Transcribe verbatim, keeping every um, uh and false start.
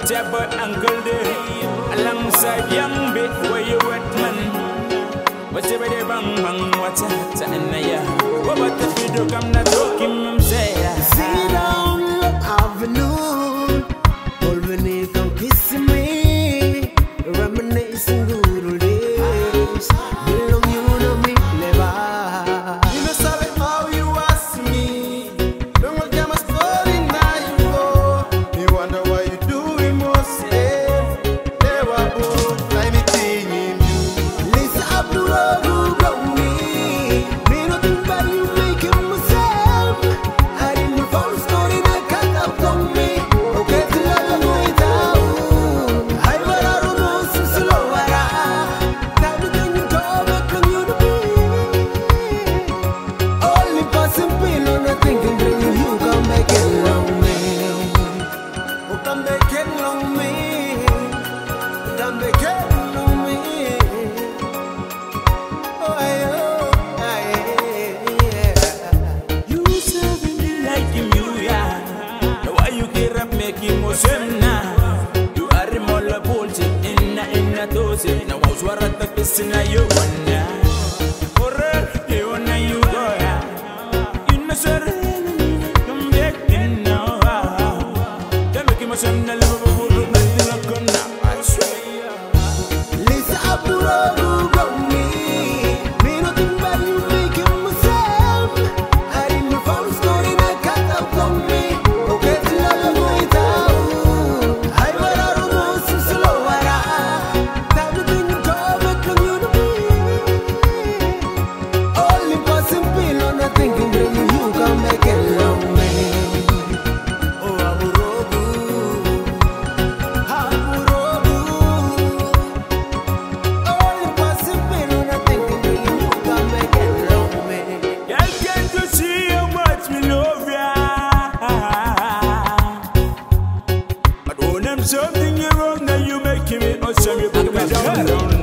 It's your boy Uncle Day, alongside young bit where you wet man. What's your body bang bang? What's that? And ya, what about the video? Come not talking, I'm saying. See down Love Avenue, all beneath and kissing me, reminiscing good old days. Belong you know me never. You know sabe how you ask me. Don't want them a story now you go. Me wonder why you do it most. Never put anything in you. Listen up the road who got me. Me nothing but you making myself. I didn't fall story that cut up on me. Okay, till I go it out. I want to know some slow era. Now the thing you go back on you to be. Only passing pain on the thinking bring you come back along me. Oh, come back along me. Come back along me. Oh, aye, oh, aye, yeah. You serving me like him, you yeah. Now why you get up making more swim now? You are the mola bullshit in a in a dose. Now what's what at the kissing now you wanna? Correct, you wanna you go yeah. You know sir, come back in now. They make him a swim now, love of good, nothing like gonna. I swear. Listen up the road who got me. Me nothing but you making myself. I didn't fall story that cut up on me. Okay, till I go it out. I want to know some slow era. Now the thing you go back on you to be. Only passing pain on the thinking bring you come back along me. Oh, Aburogu, Aburogu. Only passing pain on the thinking bring you come back along me. Girl, can't you see how much me love ya? But when I'm something you wrong, now you making me awesome. You put me down, down,